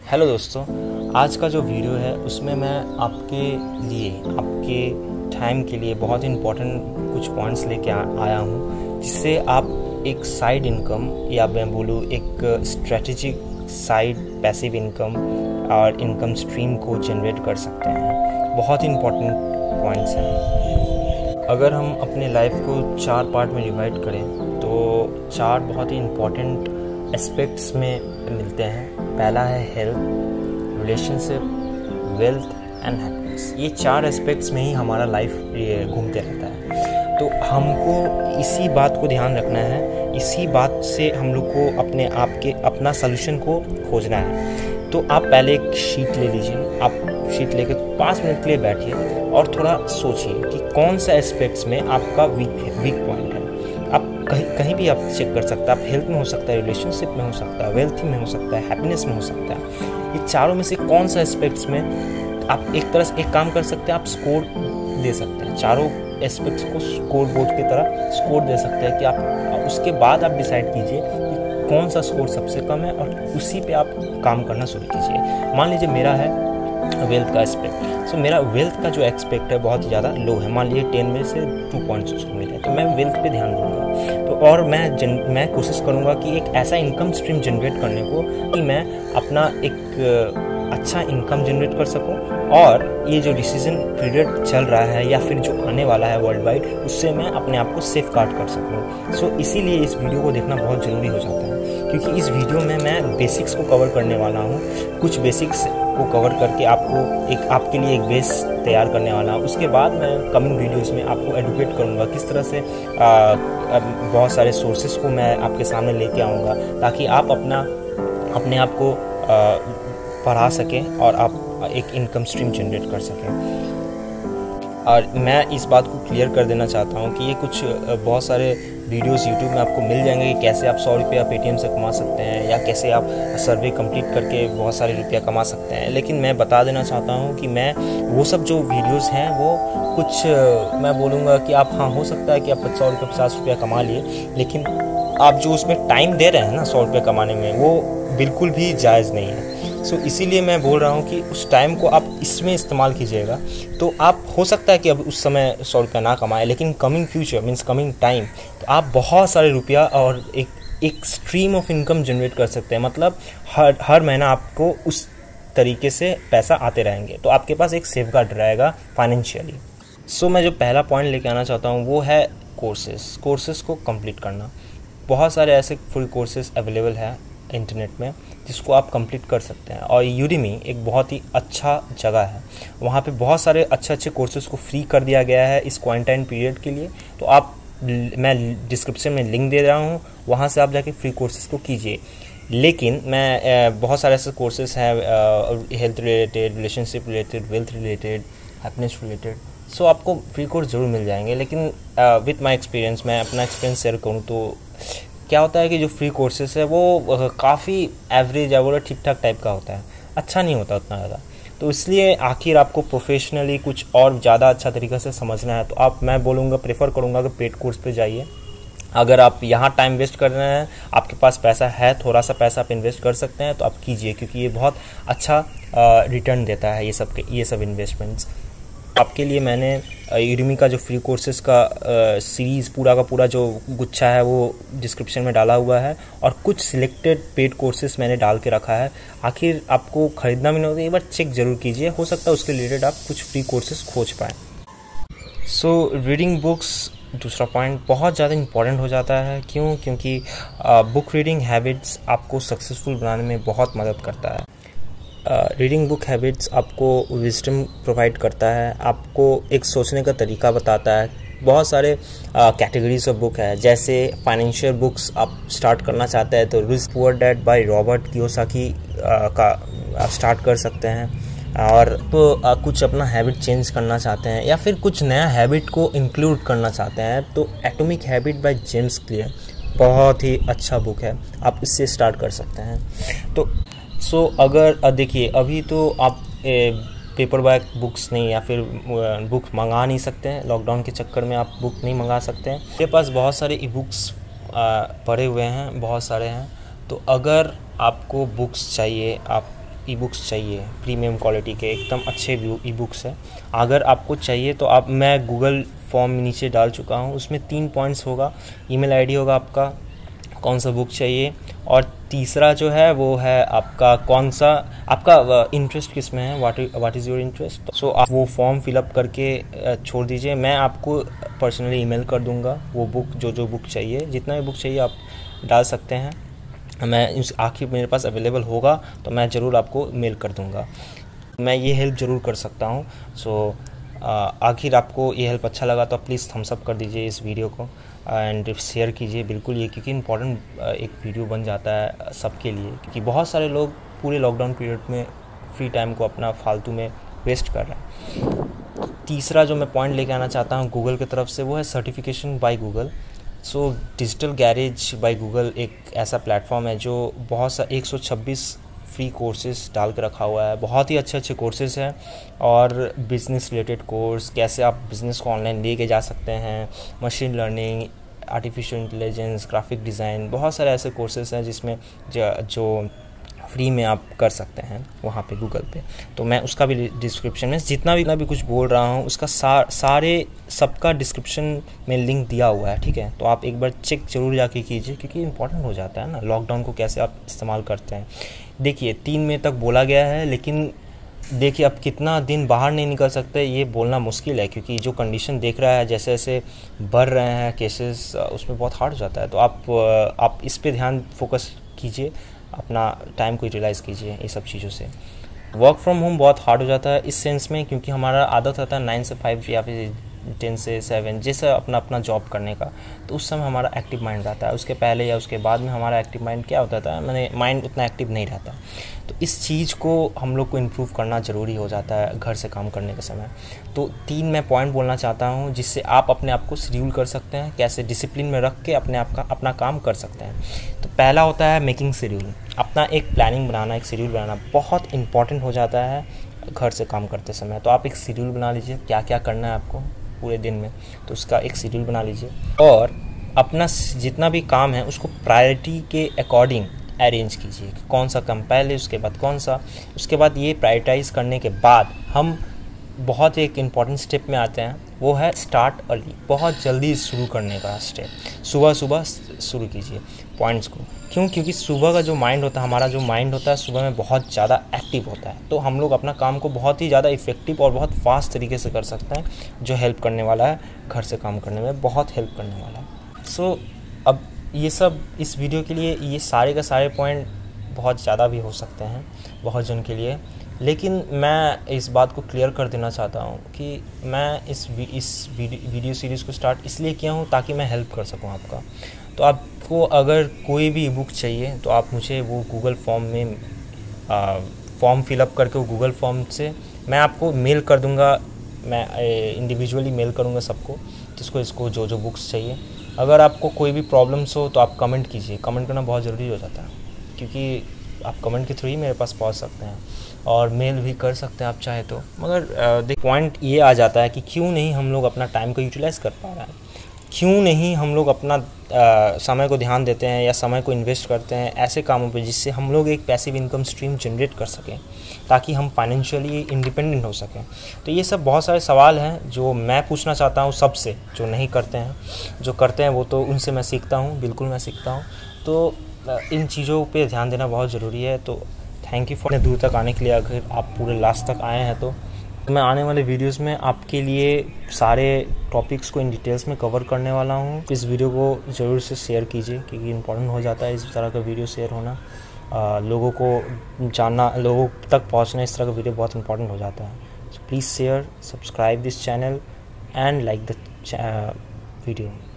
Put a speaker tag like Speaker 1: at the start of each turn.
Speaker 1: Hello दोस्तों, आज का जो वीडियो है उसमें मैं आपके लिए आपके टाइम के लिए बहुत इम्पोर्टेंट कुछ पॉइंट्स लेके आया हूँ, जिससे आप एक साइड इनकम या मैं बोलूँ एक स्ट्रेटेजिक साइड पैसिव इनकम और इनकम स्ट्रीम को जनरेट कर सकते हैं। बहुत इम्पोर्टेंट पॉइंट्स हैं। अगर हम अपने लाइफ को 4 पार्ट में डिवाइड करें तो 4 बहुत ही इम्पोर्टेंट एस्पेक्ट्स में मिलते हैं। पहला है health, relationship, wealth and happiness. ये 4 एस्पेक्ट्स में ही हमारा लाइफ घूमते रहता है। तो हमको इसी बात को ध्यान रखना है, इसी बात से हम लोग को अपना सलूशन को खोजना है। तो आप पहले एक शीट ले लीजिए, आप शीट लेकर 5 मिनट के लिए बैठिए और थोड़ा सोचिए कि कौन सा एस्पेक्ट्स में आपका वीक पॉइंट है। आप कहीं भी आप चेक कर सकते हैं। आप हेल्थ में हो सकता है, रिलेशनशिप में हो सकता है, वेल्थ में हो सकता है, हैप्पीनेस में हो सकता है। ये चारों में से कौन सा एस्पेक्ट्स में आप एक तरह से एक काम कर सकते हैं, आप स्कोर दे सकते हैं। चारों एस्पेक्ट्स को स्कोर बोर्ड की तरह स्कोर दे सकते हैं कि आप उसके बाद आप डिसाइड कीजिए कि कौन सा स्कोर सबसे कम है और उसी पे आप काम करना शुरू कीजिए। मान लीजिए मेरा है वेल्थ का एस्पेक्ट। सो मेरा वेल्थ का जो एस्पेक्ट है बहुत ज़्यादा लो है। मान लीजिए 10 में से 2 पॉइंट्स उसको मिले, तो मैं वेल्थ पे ध्यान दूंगा। तो और मैं कोशिश करूंगा कि एक ऐसा इनकम स्ट्रीम जनरेट करने को कि मैं अपना एक अच्छा इनकम जनरेट कर सकूं और ये जो डिसीजन पीरियड चल रहा है या फिर जो आने वाला है वर्ल्ड वाइड, उससे मैं अपने आप को सेफ गार्ड कर सकूं। सो इसीलिए इस वीडियो को देखना बहुत ज़रूरी हो जाता है, क्योंकि इस वीडियो में मैं बेसिक्स को कवर करने वाला हूँ। कुछ बेसिक्स को कवर करके आपके लिए एक बेस तैयार करने वाला हूँ। उसके बाद मैं कमिंग वीडियोस में आपको एडुकेट करूँगा किस तरह से बहुत सारे सोर्सेज को मैं आपके सामने लेके आऊँगा, ताकि आप अपने आप को पढ़ा सकें और आप एक इनकम स्ट्रीम जनरेट कर सकें। और मैं इस बात को क्लियर कर देना चाहता हूँ कि ये कुछ बहुत सारे वीडियोस यूट्यूब में आपको मिल जाएंगे कि कैसे आप 100 रुपया पेटीएम से कमा सकते हैं या कैसे आप सर्वे कंप्लीट करके बहुत सारे रुपया कमा सकते हैं। लेकिन मैं बता देना चाहता हूँ कि मैं वो सब जो वीडियोस हैं वो कुछ मैं बोलूँगा कि आप हो सकता है कि आप 100 रुपये 50 रुपया कमा लिए, लेकिन आप जो उसमें टाइम दे रहे हैं ना 100 रुपये कमाने में, वो बिल्कुल भी जायज़ नहीं है। सो इसीलिए मैं बोल रहा हूँ कि उस टाइम को आप इसमें इस्तेमाल कीजिएगा। तो आप हो सकता है कि अब उस समय 100 रुपया ना कमाएं, लेकिन coming future means coming time तो आप बहुत सारे रुपया और एक स्ट्रीम ऑफ इनकम जनरेट कर सकते हैं। मतलब हर महीना आपको उस तरीके से पैसा आते रहेंगे, तो आपके पास एक सेफ गार्ड रहेगा फाइनेंशियली। सो मैं जो पहला पॉइंट लेके आना चाहता हूँ वो है कोर्सेज को कंप्लीट करना। बहुत सारे ऐसे फ्री कोर्सेज अवेलेबल है इंटरनेट में जिसको आप कंप्लीट कर सकते हैं, और यूडेमी एक बहुत ही अच्छा जगह है। वहाँ पे बहुत सारे अच्छे कोर्सेज को फ्री कर दिया गया है इस क्वारंटाइन पीरियड के लिए। तो मैं डिस्क्रिप्शन में लिंक दे रहा हूँ, वहाँ से आप जाके फ्री कोर्सेज को कीजिए। लेकिन मैं बहुत सारे ऐसे कोर्सेज हैं health related, relationship related, wealth related, happiness related. So आपको फ्री कोर्स ज़रूर मिल जाएंगे। लेकिन विथ माई एक्सपीरियंस, मैं अपना एक्सपीरियंस शेयर करूँ तो क्या होता है कि जो फ्री कोर्सेस है वो काफ़ी एवरेज या ठीक ठाक टाइप का होता है, अच्छा नहीं होता उतना ज़्यादा। तो इसलिए आखिर आपको प्रोफेशनली कुछ और ज़्यादा अच्छा तरीक़े से समझना है तो मैं बोलूँगा, प्रेफर करूँगा कि पेड कोर्स पे जाइए। अगर आप यहाँ टाइम वेस्ट कर रहे हैं, आपके पास पैसा है, थोड़ा सा पैसा आप इन्वेस्ट कर सकते हैं तो आप कीजिए, क्योंकि ये बहुत अच्छा रिटर्न देता है ये सब इन्वेस्टमेंट्स। आपके लिए मैंने यूडेमी का जो फ्री कोर्सेज का सीरीज़ पूरा का पूरा जो गुच्छा है वो डिस्क्रिप्शन में डाला हुआ है, और कुछ सिलेक्टेड पेड कोर्सेज मैंने डाल के रखा है। आखिर आपको ख़रीदना भी नहीं होता, एक बार चेक ज़रूर कीजिए, हो सकता है उसके रिलेटेड आप कुछ फ्री कोर्सेज खोज पाएँ। सो रीडिंग बुक्स, दूसरा पॉइंट बहुत ज़्यादा इंपॉर्टेंट हो जाता है। क्योंकि बुक रीडिंग हैबिट्स आपको सक्सेसफुल बनाने में बहुत मदद करता है। रीडिंग बुक हैबिट्स आपको विजडम प्रोवाइड करता है, आपको एक सोचने का तरीका बताता है। बहुत सारे कैटेगरीज ऑफ बुक है, जैसे फाइनेंशियल बुक्स आप स्टार्ट करना चाहते हैं तो rich poor dad by Robert Kiyosaki का स्टार्ट कर सकते हैं। और तो कुछ अपना हैबिट चेंज करना चाहते हैं या फिर कुछ नया हैबिट को इंक्लूड करना चाहते हैं तो atomic habit by James Clear बहुत ही अच्छा बुक है, आप इससे स्टार्ट कर सकते हैं। तो अगर देखिए, अभी तो आप पेपर बैक बुक्स नहीं या फिर बुक मंगा नहीं सकते हैं, लॉकडाउन के चक्कर में आप बुक नहीं मंगा सकते हैं। मेरे पास बहुत सारे ई बुक्स पड़े हुए हैं, बहुत सारे हैं। तो अगर आपको बुक्स चाहिए, आप ई बुक्स चाहिए प्रीमियम क्वालिटी के, एकदम अच्छे ई बुक्स है। अगर आपको चाहिए तो आप, मैं गूगल फॉर्म नीचे डाल चुका हूँ, उसमें 3 पॉइंट्स होगा, ईमेल आईडी होगा आपका, कौन सा बुक चाहिए, और तीसरा जो है वो है आपका कौन सा, आपका इंटरेस्ट किस में है, what is your interest. So आप वो फॉर्म फिलअप करके छोड़ दीजिए, मैं आपको पर्सनली ईमेल कर दूंगा वो बुक, जो बुक चाहिए, जितना भी बुक चाहिए आप डाल सकते हैं। मैं आखिर मेरे पास अवेलेबल होगा तो मैं ज़रूर आपको मेल कर दूंगा, मैं ये हेल्प ज़रूर कर सकता हूँ। सो आखिर आपको ये हेल्प अच्छा लगा तो प्लीज़ थम्स अप कर दीजिए इस वीडियो को एंड शेयर कीजिए बिल्कुल ये, क्योंकि इम्पॉर्टेंट एक वीडियो बन जाता है सबके लिए, क्योंकि बहुत सारे लोग पूरे लॉकडाउन पीरियड में फ्री टाइम को अपना फालतू में वेस्ट कर रहे हैं। तीसरा जो मैं पॉइंट लेके आना चाहता हूँ गूगल की तरफ से, वो है certification by Google. So digital garage by Google एक ऐसा प्लेटफॉर्म है जो बहुत सा 126 फ्री कोर्सेज डाल के रखा हुआ है, बहुत ही अच्छे कोर्सेज हैं, और बिज़नेस रिलेटेड कोर्स, कैसे आप बिज़नेस को ऑनलाइन लेके जा सकते हैं, machine learning, artificial intelligence, graphic design, बहुत सारे ऐसे कोर्सेज हैं जिसमें जो फ्री में आप कर सकते हैं वहाँ पे गूगल पे। तो मैं उसका भी डिस्क्रिप्शन में जितना भी कुछ बोल रहा हूँ उसका सारे सबका डिस्क्रिप्शन में लिंक दिया हुआ है, ठीक है। तो आप एक बार चेक जरूर जाके कीजिए, क्योंकि इंपॉर्टेंट हो जाता है ना लॉकडाउन को कैसे आप इस्तेमाल करते हैं। देखिए 3 मई तक बोला गया है, लेकिन देखिए अब कितना दिन बाहर नहीं निकल सकते ये बोलना मुश्किल है, क्योंकि जो कंडीशन देख रहा है जैसे जैसे बढ़ रहे हैं केसेस, उसमें बहुत हार्ड हो जाता है। तो आप इस पे ध्यान फोकस कीजिए, अपना टाइम को यूटिलाइज़ कीजिए ये सब चीज़ों से। वर्क फ्रॉम होम बहुत हार्ड हो जाता है इस सेंस में, क्योंकि हमारा आदत होता है 9 से 5 या फिर 10 से 7 जैसा अपना जॉब करने का, तो उस समय हमारा एक्टिव माइंड रहता है। उसके पहले या उसके बाद में हमारा एक्टिव माइंड क्या होता था, मैंने माइंड उतना एक्टिव नहीं रहता। तो इस चीज़ को हम लोग को इम्प्रूव करना ज़रूरी हो जाता है घर से काम करने के समय। तो 3 मैं पॉइंट बोलना चाहता हूँ जिससे आप अपने आप को शेड्यूल कर सकते हैं, कैसे डिसिप्लिन में रख के अपना काम कर सकते हैं। तो पहला होता है मेकिंग शेड्यूल, अपना एक प्लानिंग बनाना, एक शेड्यूल बनाना बहुत इंपॉर्टेंट हो जाता है घर से काम करते समय। तो आप एक शेड्यूल बना लीजिए, क्या क्या करना है आपको पूरे दिन में, तो उसका एक शेड्यूल बना लीजिए, और अपना जितना भी काम है उसको प्रायोरिटी के अकॉर्डिंग अरेंज कीजिए, कौन सा काम पहले, उसके बाद कौन सा। उसके बाद ये प्रायोरिटाइज़ करने के बाद हम बहुत एक इम्पॉर्टेंट स्टेप में आते हैं, वो है स्टार्ट अर्ली, बहुत जल्दी शुरू करने का स्टेप। सुबह शुरू कीजिए पॉइंट्स को, क्योंकि सुबह का जो माइंड होता है, हमारा जो माइंड होता है सुबह में बहुत ज़्यादा एक्टिव होता है। तो हम लोग अपना काम को बहुत ही ज़्यादा इफेक्टिव और बहुत फास्ट तरीके से कर सकते हैं, जो हेल्प करने वाला है घर से काम करने में, बहुत हेल्प करने वाला है। सो अब ये सब इस वीडियो के लिए, ये सारे का सारे पॉइंट बहुत ज़्यादा भी हो सकते हैं बहुत जन के लिए, लेकिन मैं इस बात को क्लियर कर देना चाहता हूँ कि मैं इस वीडियो सीरीज़ को स्टार्ट इसलिए किया हूँ ताकि मैं हेल्प कर सकूँ आपका। तो आपको अगर कोई भी बुक चाहिए तो आप मुझे वो गूगल फॉर्म में फॉर्म फिलअप करके वो गूगल फॉर्म से मैं आपको मेल कर दूँगा, मैं इंडिविजुअली मेल करूँगा सबको जिसको जो बुक्स चाहिए। अगर आपको कोई भी प्रॉब्लम्स हो तो आप कमेंट कीजिए, कमेंट करना बहुत ज़रूरी हो जाता है, क्योंकि आप कमेंट के थ्रू ही मेरे पास पहुंच सकते हैं, और मेल भी कर सकते हैं आप चाहे तो। मगर देख पॉइंट ये आ जाता है कि क्यों नहीं हम लोग अपना टाइम को यूटिलाइज़ कर पा रहे हैं, क्यों नहीं हम लोग अपना समय को ध्यान देते हैं या समय को इन्वेस्ट करते हैं ऐसे कामों पे जिससे हम लोग एक पैसिव इनकम स्ट्रीम जनरेट कर सकें, ताकि हम फाइनेंशियली इंडिपेंडेंट हो सकें। तो ये सब बहुत सारे सवाल हैं जो मैं पूछना चाहता हूँ सबसे, जो नहीं करते हैं। जो करते हैं वो तो उनसे मैं सीखता हूँ, बिल्कुल मैं सीखता हूँ। तो इन चीज़ों पे ध्यान देना बहुत ज़रूरी है। तो थैंक यू फॉर इतने दूर तक आने के लिए, अगर आप पूरे लास्ट तक आए हैं तो मैं आने वाले वीडियोस में आपके लिए सारे टॉपिक्स को इन डिटेल्स में कवर करने वाला हूँ। इस वीडियो को ज़रूर से शेयर कीजिए, क्योंकि इम्पोर्टेंट हो जाता है इस तरह का वीडियो शेयर होना, लोगों को जानना, लोगों तक पहुँचना, इस तरह का वीडियो बहुत इंपॉर्टेंट हो जाता है। So please share, subscribe this channel and like the video.